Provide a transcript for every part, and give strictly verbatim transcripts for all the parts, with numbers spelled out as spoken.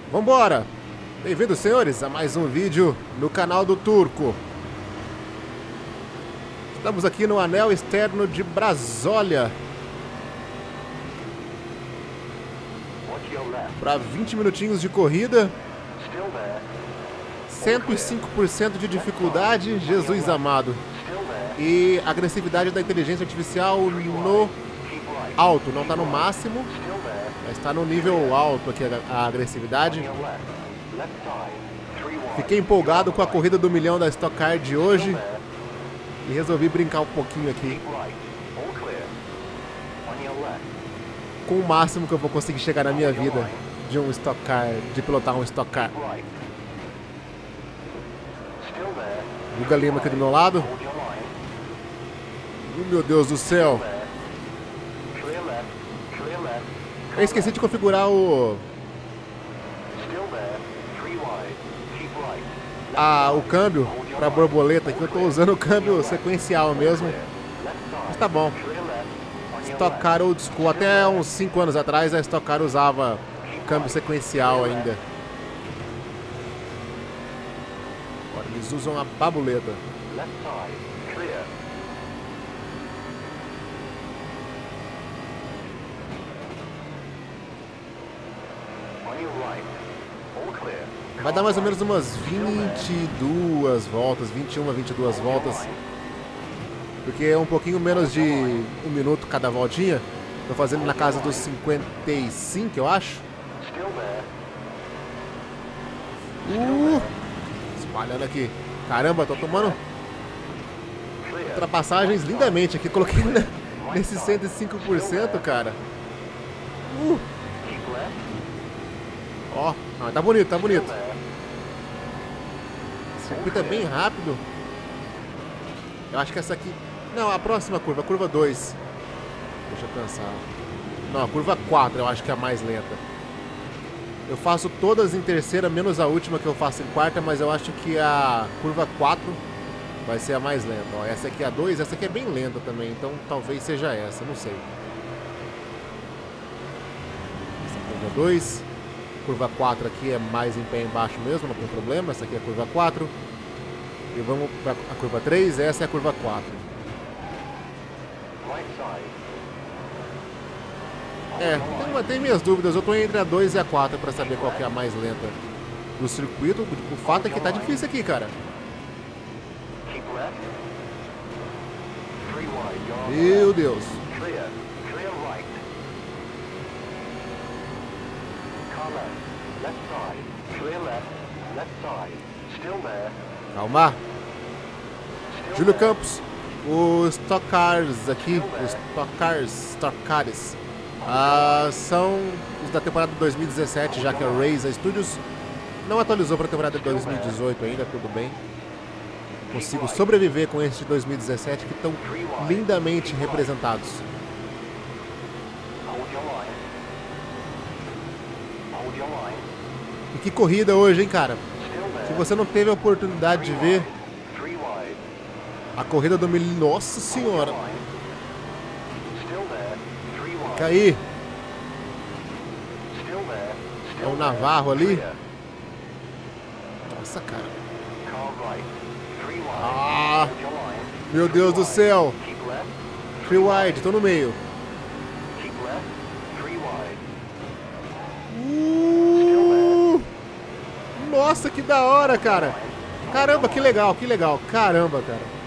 Vambora! Bem-vindos, senhores, a mais um vídeo no canal do Turco. Estamos aqui no anel externo de Brasólia para vinte minutinhos de corrida. cento e cinco por cento de dificuldade, Jesus amado. E agressividade da inteligência artificial no alto, não está no máximo, mas está no nível alto aqui a agressividade. Fiquei empolgado com a corrida do milhão da Stock Car de hoje e resolvi brincar um pouquinho aqui com o máximo que eu vou conseguir chegar na minha vida de um Stock Car, de pilotar um Stock Car. Guga Lima aqui do meu lado. Oh, meu Deus do céu. Eu esqueci de configurar o... Ah, o câmbio para borboleta, que eu estou usando o câmbio sequencial mesmo. Mas tá bom. Stock Car Old School. Até uns cinco anos atrás a Stock Car usava câmbio sequencial ainda. Agora eles usam a babuleta. Vai dar mais ou menos umas vinte e duas voltas, vinte e uma, vinte e duas voltas. Porque é um pouquinho menos de um minuto cada voltinha. Tô fazendo na casa dos cinquenta e cinco, eu acho. Uh, espalhando aqui. Caramba, tô tomando ultrapassagens lindamente aqui. Coloquei nesse cento e cinco por cento, cara. Uh. Ó, oh, tá bonito, tá bonito. Esse circuito é bem rápido. Eu acho que essa aqui... Não, a próxima curva, a curva dois. Deixa eu pensar. Não, a curva quatro eu acho que é a mais lenta. Eu faço todas em terceira, menos a última que eu faço em quarta, mas eu acho que a curva quatro vai ser a mais lenta. Ó, essa aqui é a dois, essa aqui é bem lenta também, então talvez seja essa, não sei. Essa é a curva dois. Curva quatro aqui é mais em pé embaixo mesmo, não tem problema. Essa aqui é a curva quatro. E vamos para a curva três, essa é a curva quatro. É, tem, tem minhas dúvidas, eu tô entre a dois e a quatro para saber qual que é a mais lenta do circuito. O fato é que tá difícil aqui, cara. Meu Deus. Calma. Júlio Campos. Os Stock Cars aqui, os Stock Cars, Stock Cars, ah, são os da temporada de dois mil e dezessete, já que a Razer Studios não atualizou para a temporada de dois mil e dezoito ainda, tudo bem. Consigo sobreviver com esses de dois mil e dezessete que estão lindamente representados. E que corrida hoje, hein, cara? Se você não teve a oportunidade de ver a corrida do milhão... Nossa senhora! Fica aí! É o Navarro ali. Nossa, cara. Ah! Meu Deus do céu! Free wide, tô no meio. Uh! Nossa, que da hora, cara! Caramba, que legal, que legal! Caramba, cara!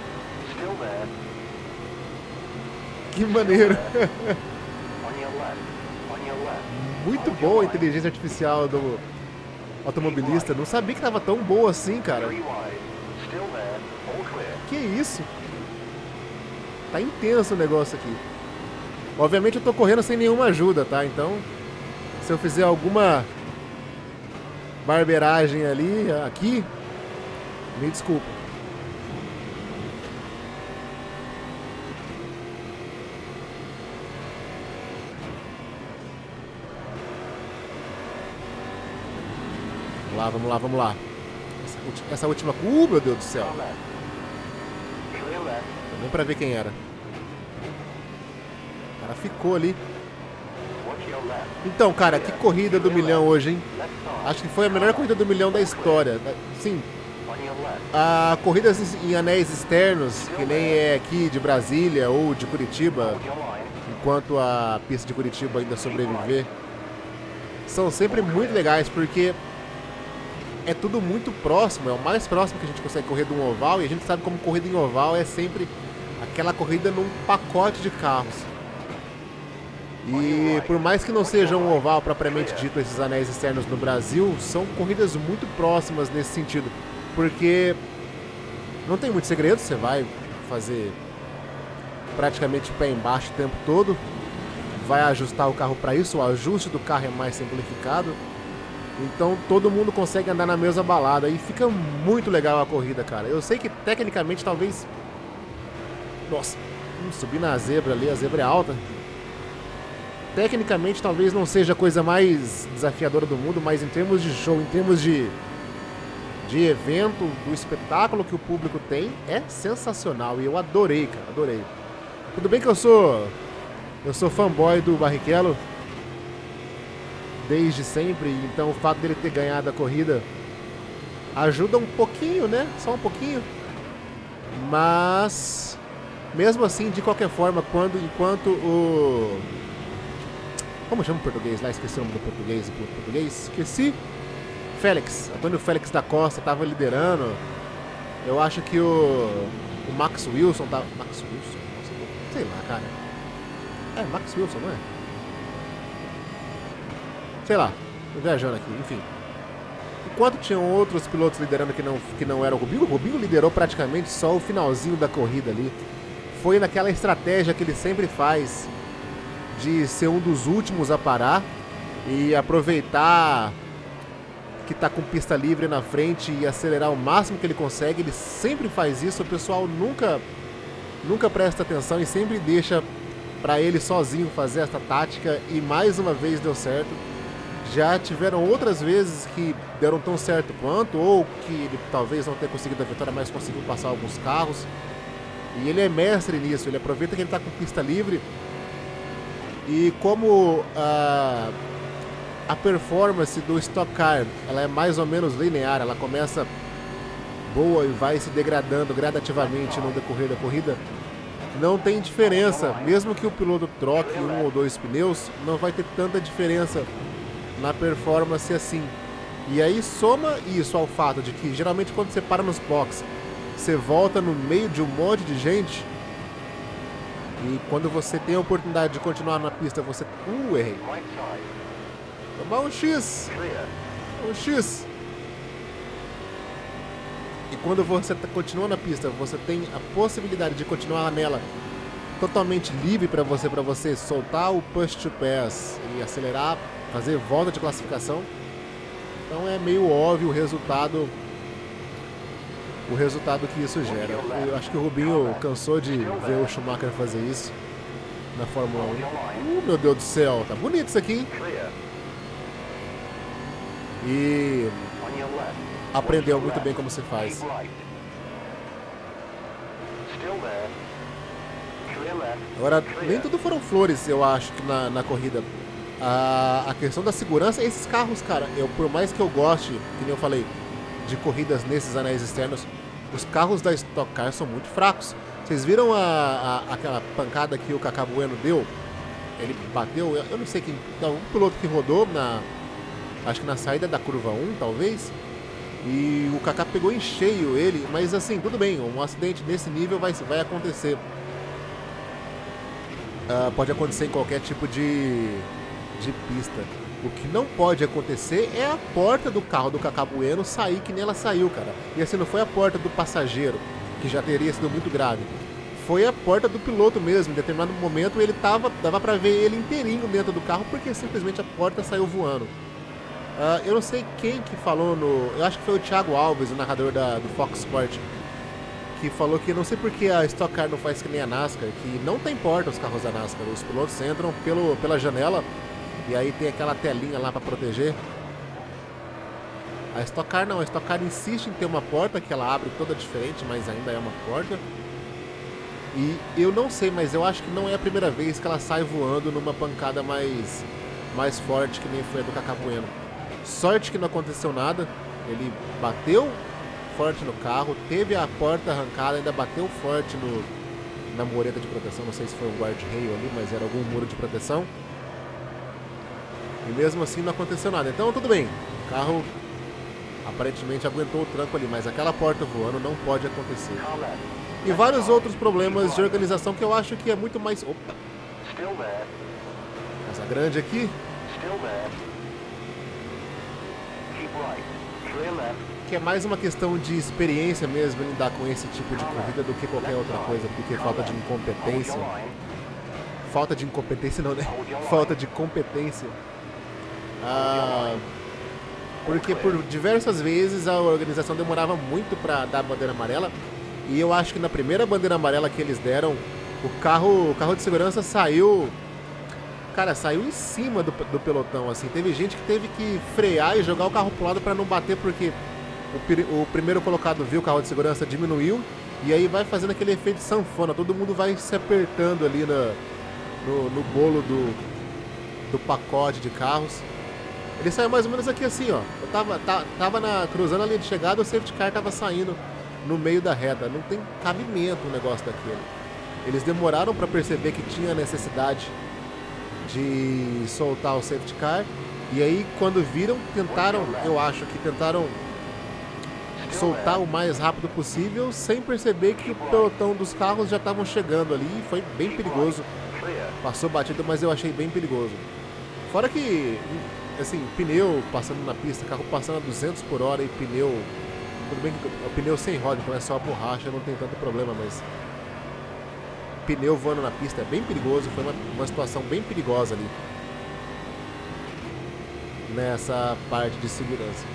Que maneiro! Muito boa a inteligência artificial do automobilista. Não sabia que tava tão boa assim, cara. Que isso? Tá intenso o negócio aqui. Obviamente eu tô correndo sem nenhuma ajuda, tá? Então, se eu fizer alguma barbeiragem ali, aqui, me desculpa. Vamos lá, vamos lá, vamos lá. Essa, essa última... Uh, meu Deus do céu. Não deu nem pra ver quem era. O cara ficou ali. Então, cara, que corrida do milhão hoje, hein? Acho que foi a melhor corrida do milhão da história. Sim. A corridas em anéis externos, que nem é aqui de Brasília ou de Curitiba, enquanto a pista de Curitiba ainda sobreviver, são sempre muito legais, porque é tudo muito próximo, é o mais próximo que a gente consegue correr de um oval, e a gente sabe como corrida em oval é sempre aquela corrida num pacote de carros. E por mais que não seja um oval propriamente dito esses anéis externos no Brasil, são corridas muito próximas nesse sentido, porque não tem muito segredo, você vai fazer praticamente pé embaixo o tempo todo, vai ajustar o carro para isso, o ajuste do carro é mais simplificado, então todo mundo consegue andar na mesma balada e fica muito legal a corrida, cara. Eu sei que tecnicamente talvez... Nossa, subir na zebra ali, a zebra é alta. Tecnicamente talvez não seja a coisa mais desafiadora do mundo, mas em termos de show, em termos de, de evento, do espetáculo que o público tem, é sensacional. E eu adorei, cara, adorei. Tudo bem que eu sou, eu sou fanboy do Barrichello desde sempre, então o fato dele ter ganhado a corrida ajuda um pouquinho, né? Só um pouquinho. Mas, mesmo assim, de qualquer forma, quando, enquanto o... Como chama o português lá? Esqueci o nome do português. Do português? Esqueci. Félix. Antônio Félix da Costa estava liderando. Eu acho que o, o Max Wilson tá... Max Wilson? Nossa, sei lá, cara. É, Max Wilson, não é? Sei lá. Tô viajando aqui, enfim. Enquanto tinham outros pilotos liderando que não, que não eram o Rubinho, o Rubinho liderou praticamente só o finalzinho da corrida ali. Foi naquela estratégia que ele sempre faz de ser um dos últimos a parar e aproveitar que tá com pista livre na frente e acelerar o máximo que ele consegue. Ele sempre faz isso, o pessoal nunca nunca presta atenção e sempre deixa para ele sozinho fazer essa tática, e mais uma vez deu certo. Já tiveram outras vezes que deram tão certo quanto, ou que ele talvez não tenha conseguido a vitória, mas conseguiu passar alguns carros, e ele é mestre nisso. Ele aproveita que ele tá com pista livre. E como a, a performance do Stock Car ela é mais ou menos linear, ela começa boa e vai se degradando gradativamente no decorrer da corrida, não tem diferença. Mesmo que o piloto troque um ou dois pneus, não vai ter tanta diferença na performance assim. E aí soma isso ao fato de que geralmente quando você para nos boxes, você volta no meio de um monte de gente. E quando você tem a oportunidade de continuar na pista, você... Uh, errei. Tomar um X. Um X. E quando você continua na pista, você tem a possibilidade de continuar nela totalmente livre para você, para você soltar o push to pass e acelerar, fazer volta de classificação. Então é meio óbvio o resultado... o resultado que isso gera. Eu acho que o Rubinho cansou de ver o Schumacher fazer isso na Fórmula um. Uh, meu Deus do céu, tá bonito isso aqui, hein? E aprendeu muito bem como se faz. Agora, nem tudo foram flores, eu acho, que na, na corrida. A, a questão da segurança, esses carros, cara, eu, por mais que eu goste, que nem eu falei, de corridas nesses anéis externos, os carros da Stock Car são muito fracos. Vocês viram a, a, aquela pancada que o Kaká Bueno deu? Ele bateu, eu não sei quem, um piloto que rodou na, acho que na saída da curva um, talvez, e o Kaká pegou em cheio ele, mas assim, tudo bem, um acidente desse nível vai, vai acontecer. Uh, pode acontecer em qualquer tipo de, de pista. O que não pode acontecer é a porta do carro do Kaká Bueno sair que nem ela saiu, cara. E assim, não foi a porta do passageiro, que já teria sido muito grave. Foi a porta do piloto mesmo. Em determinado momento ele tava, dava pra ver ele inteirinho dentro do carro, porque simplesmente a porta saiu voando. Uh, eu não sei quem que falou no... Eu acho que foi o Thiago Alves, o narrador da, do Fox Sport, que falou que não sei porque a Stock Car não faz que nem a NASCAR, que não tem porta os carros da NASCAR. Os pilotos entram pelo, pela janela e aí tem aquela telinha lá para proteger. A Stock Car não, a Stock Car insiste em ter uma porta que ela abre toda diferente, mas ainda é uma porta. E eu não sei, mas eu acho que não é a primeira vez que ela sai voando numa pancada mais, mais forte que nem foi a do Kaká Bueno. Sorte que não aconteceu nada, ele bateu forte no carro, teve a porta arrancada, ainda bateu forte no, na mureta de proteção, não sei se foi um guard-rail ali, mas era algum muro de proteção. E mesmo assim não aconteceu nada, então tudo bem, o carro aparentemente aguentou o tranco ali, mas aquela porta voando não pode acontecer. E vários outros problemas de organização que eu acho que é muito mais... Opa! Essa grande aqui. Que é mais uma questão de experiência mesmo em lidar com esse tipo de corrida do que qualquer outra coisa, porque falta de incompetência. Falta de incompetência não, né? Falta de competência. Ah, porque por diversas vezes a organização demorava muito para dar a bandeira amarela. E eu acho que na primeira bandeira amarela que eles deram, o carro, o carro de segurança saiu... Cara, saiu em cima do, do pelotão, assim. Teve gente que teve que frear e jogar o carro pro lado para não bater, porque o, o primeiro colocado viu o carro de segurança, diminuiu. E aí vai fazendo aquele efeito sanfona. Todo mundo vai se apertando ali na, no, no bolo do, do pacote de carros. Ele saiu mais ou menos aqui assim, ó. Eu tava, tá, tava na, cruzando a linha de chegada, o safety car tava saindo no meio da reta. Não tem cabimento um negócio daquele. Eles demoraram para perceber que tinha necessidade de soltar o safety car. E aí quando viram, tentaram, eu acho que tentaram soltar o mais rápido possível, sem perceber que o pelotão dos carros já estavam chegando ali. E foi bem perigoso. Passou batido, mas eu achei bem perigoso. Fora que, assim, pneu passando na pista, carro passando a duzentos por hora e pneu... Tudo bem que o pneu sem roda, então é só a borracha, não tem tanto problema, mas... Pneu voando na pista é bem perigoso, foi uma, uma situação bem perigosa ali. Nessa parte de segurança.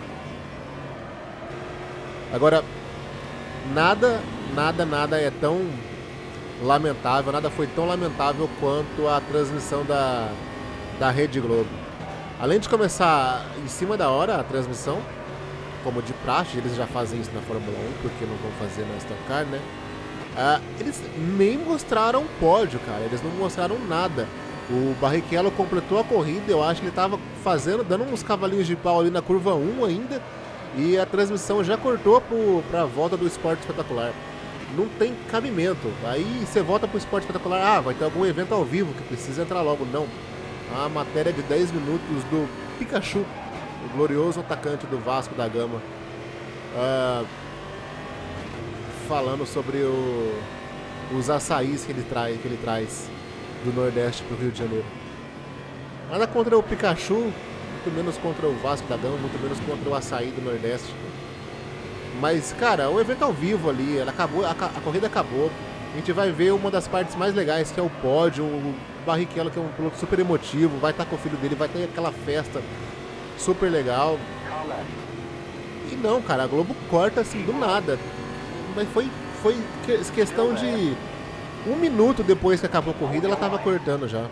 Agora, nada, nada, nada é tão lamentável, nada foi tão lamentável quanto a transmissão da, da Rede Globo. Além de começar em cima da hora a transmissão, como de praxe, eles já fazem isso na Fórmula um, porque não vão fazer na Stock Car, né? Ah, eles nem mostraram o pódio, cara, eles não mostraram nada. O Barrichello completou a corrida, eu acho que ele estava fazendo, dando uns cavalinhos de pau ali na curva um ainda, e a transmissão já cortou para a volta do Esporte Espetacular. Não tem cabimento. Aí você volta pro Esporte Espetacular, ah, vai ter algum evento ao vivo que precisa entrar logo. Não. A matéria de dez minutos do Pikachu, o glorioso atacante do Vasco da Gama, uh, falando sobre o, os açaís que ele, trai, que ele traz do Nordeste pro Rio de Janeiro. Nada contra o Pikachu, muito menos contra o Vasco da Gama, muito menos contra o açaí do Nordeste. Mas, cara, o evento ao vivo ali, ela acabou, a, a corrida acabou. A gente vai ver uma das partes mais legais, que é o pódio, o Barrichello, que é um piloto super emotivo, vai estar com o filho dele, vai ter aquela festa super legal. E não, cara, a Globo corta assim do nada. Mas foi, foi questão de um minuto depois que acabou a corrida, ela tava cortando já.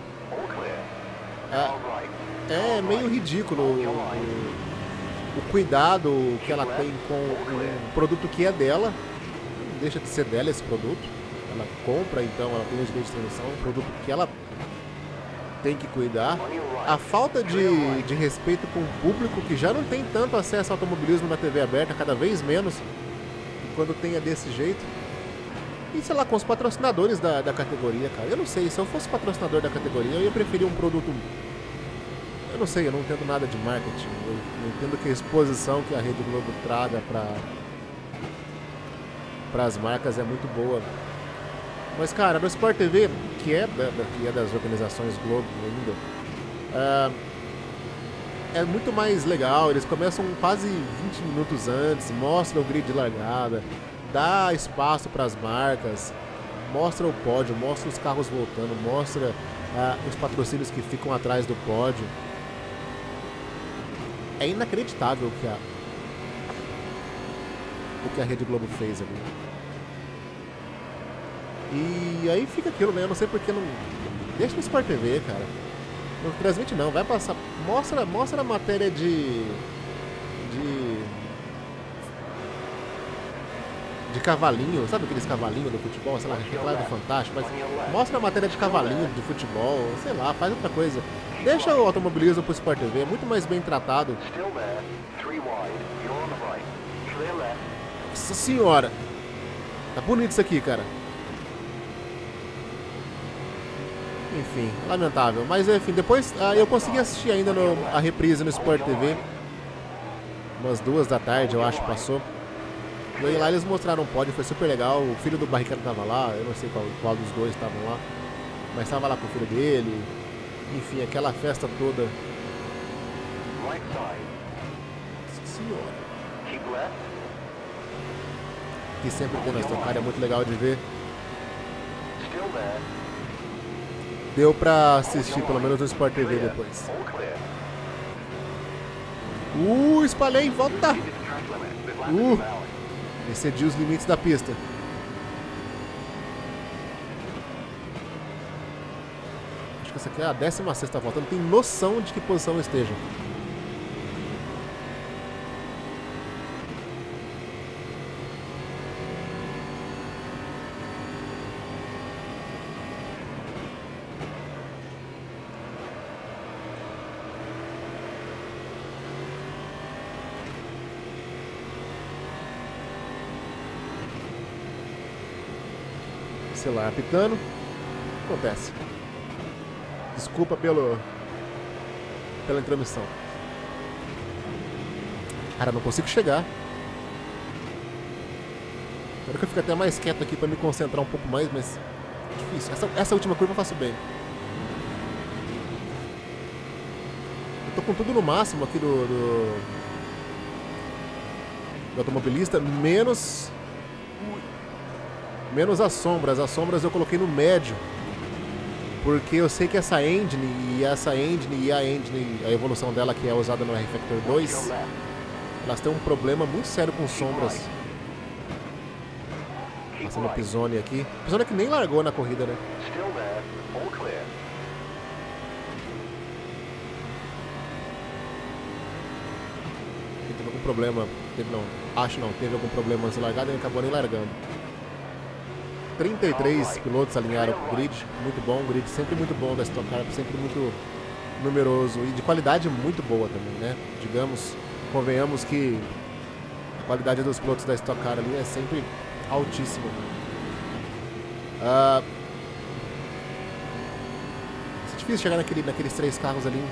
É, é meio ridículo o, o, o cuidado que ela tem com o produto que é dela. Não deixa de ser dela esse produto. Ela compra, então ela tem os direitos de transmissão, um produto que ela tem que cuidar. A falta de, de respeito com o público, que já não tem tanto acesso ao automobilismo na T V aberta, cada vez menos, e quando tem é desse jeito. E sei lá, com os patrocinadores da, da categoria, cara. Eu não sei, se eu fosse patrocinador da categoria, eu ia preferir um produto... Eu não sei, eu não entendo nada de marketing. Eu não entendo que a exposição que a Rede Globo traga para para as marcas é muito boa. Mas, cara, no Sport T V, que é, da, que é das organizações Globo ainda, uh, é muito mais legal. Eles começam quase vinte minutos antes, mostram o grid de largada, dá espaço para as marcas, mostra o pódio, mostra os carros voltando, mostra uh, os patrocínios que ficam atrás do pódio. É inacreditável o que a, o que a Rede Globo fez ali. E aí fica aquilo, né? Eu não sei porque não... Deixa no Sport T V, cara. Não transmite não, vai passar... Mostra, mostra a matéria de... De... De cavalinho, sabe aqueles cavalinhos do futebol? Sei lá, claro, do Fantástico, mas mostra a matéria de cavalinho de futebol, sei lá, faz outra coisa. Deixa o automobilismo pro Sport T V, é muito mais bem tratado. Nossa senhora. Tá bonito isso aqui, cara. Enfim, lamentável. Mas enfim, depois ah, eu consegui assistir ainda no, a reprise no Sport T V. Umas duas da tarde, eu acho, passou. E aí lá eles mostraram um pódio, foi super legal. O filho do Barrichello tava lá, eu não sei qual, qual dos dois estavam lá. Mas tava lá com o filho dele. Enfim, aquela festa toda. Nossa senhora. Que sempre tem na Stock Car, é muito legal de ver. Deu pra assistir pelo menos no Sport T V depois. Uh, espalhei, volta! Uh, excedi os limites da pista. Acho que essa aqui é a décima sexta volta, não tem noção de que posição eu esteja. Celular apitando. Acontece. Desculpa pelo pela intromissão. Cara, não consigo chegar. Quero que eu fique até mais quieto aqui pra me concentrar um pouco mais, mas é difícil. Essa, essa última curva eu faço bem. Eu tô com tudo no máximo aqui do, do, do automobilista, menos Menos as sombras. As sombras eu coloquei no médio. Porque eu sei que essa engine e essa engine e a engine, a evolução dela que é usada no R-Factor dois, elas têm um problema muito sério com sombras. Passando o Pisoni aqui. O Pisoni que nem largou na corrida, né? Teve algum problema. Teve não. Acho não. Teve algum problema antes de largada e ele acabou nem largando. trinta e três pilotos alinharam com o grid, muito bom, o grid sempre muito bom da Stock Car, sempre muito numeroso e de qualidade muito boa também, né? Digamos, convenhamos que a qualidade dos pilotos da Stock Car ali é sempre altíssima. Uh, é difícil chegar naquele, naqueles três carros ali.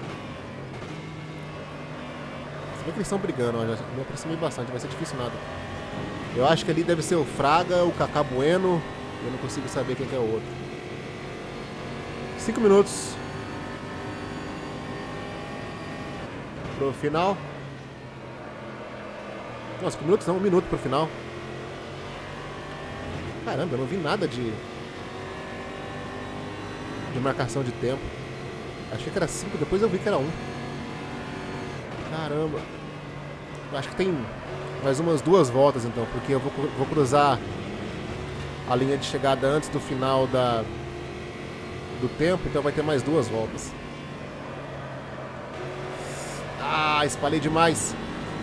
Você vê que eles estão brigando, ó, já me aproximei bastante, vai ser difícil nada. Eu acho que ali deve ser o Fraga, o Kaká Bueno. Eu não consigo saber quem que é o outro. Cinco minutos pro final. Não, cinco minutos não, um minuto pro final. Caramba, eu não vi nada de de marcação de tempo. Achei que era cinco, depois eu vi que era um. Caramba. Eu acho que tem mais umas duas voltas então, porque eu vou, vou cruzar a linha de chegada antes do final da, do tempo, então vai ter mais duas voltas. Ah, espalhei demais.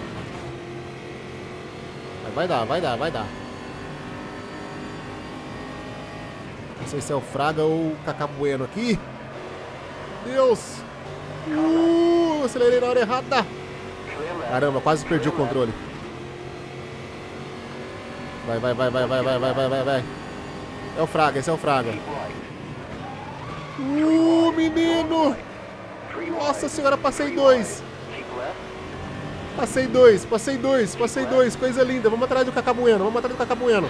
Vai dar, vai dar, vai dar. Não sei se é o Fraga ou o Kaká Bueno aqui. Deus! Uh, acelerei na hora errada. Caramba, quase perdi o controle. Vai, vai, vai, vai, vai, vai, vai, vai, vai, vai. É o Fraga, esse é o Fraga. Uh, menino! Nossa senhora, passei dois. Passei dois, passei dois, passei dois. Coisa linda. Vamos atrás do Kaká Bueno, vamos atrás do Kaká Bueno.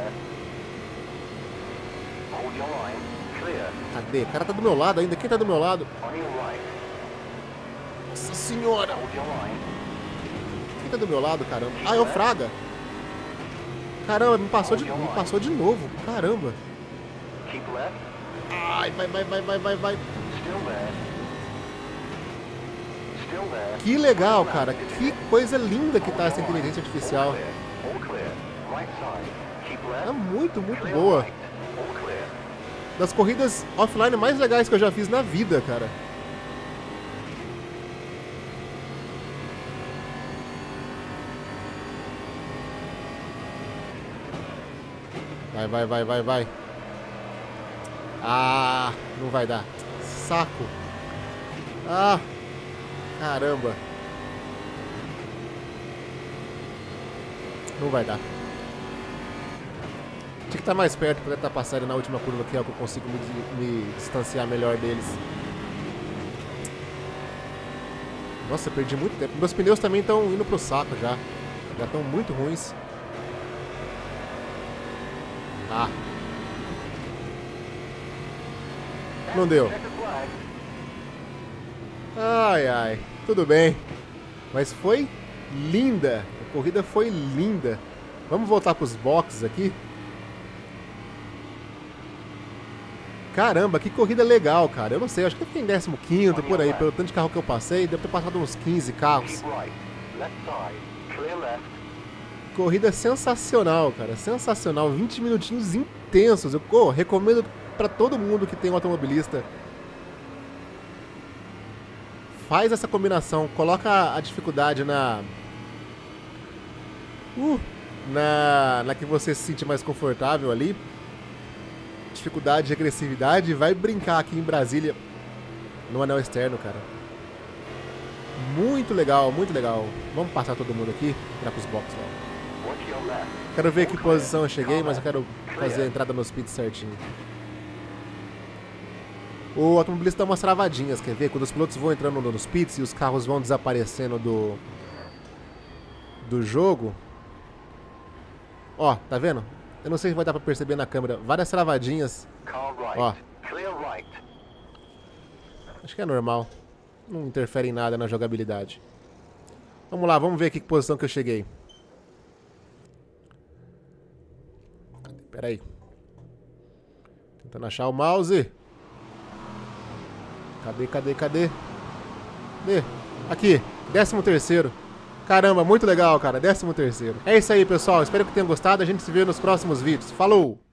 Cadê? O cara tá do meu lado ainda. Quem tá do meu lado? Nossa senhora! Quem tá do meu lado, caramba? Ah, é o Fraga. Caramba, me passou de, me passou de novo. Caramba. Ai, vai, vai, vai, vai, vai, vai. Que legal, cara. Que coisa linda que tá essa inteligência artificial. É muito, muito boa. Das corridas offline mais legais que eu já fiz na vida, cara. Vai, vai, vai, vai, vai. Ah, não vai dar. Saco. Ah, caramba. Não vai dar. Tinha que estar mais perto para tentar passar ele na última curva, que é o que eu consigo me, me distanciar melhor deles. Nossa, eu perdi muito tempo. Meus pneus também estão indo pro saco já. Já estão muito ruins. Ah. Não deu. Ai, ai. Tudo bem. Mas foi linda. A corrida foi linda. Vamos voltar pros boxes aqui. Caramba, que corrida legal, cara. Eu não sei, acho que eu fiquei em décimo quinto por aí, pelo tanto de carro que eu passei. Deve ter passado uns quinze carros. Corrida sensacional, cara. Sensacional. vinte minutinhos intensos. Eu oh, recomendo pra todo mundo que tem um automobilista. Faz essa combinação. Coloca a dificuldade na... Uh, na, na que você se sente mais confortável ali. Dificuldade de agressividade, vai brincar aqui em Brasília no anel externo, cara. Muito legal, muito legal. Vamos passar todo mundo aqui, entrar pros boxes lá. Quero ver que posição eu cheguei, mas eu quero fazer a entrada nos pits certinho. O automobilista dá umas travadinhas, quer ver? Quando os pilotos vão entrando nos pits e os carros vão desaparecendo do do jogo. Ó, tá vendo? Eu não sei se vai dar pra perceber na câmera. Várias travadinhas. Ó. Acho que é normal. Não interfere em nada na jogabilidade. Vamos lá, vamos ver aqui que posição que eu cheguei. Pera aí. Tentando achar o mouse. Cadê, cadê, cadê? Cadê? Aqui, décimo terceiro. Caramba, muito legal, cara. décimo terceiro. É isso aí, pessoal. Espero que tenham gostado. A gente se vê nos próximos vídeos. Falou!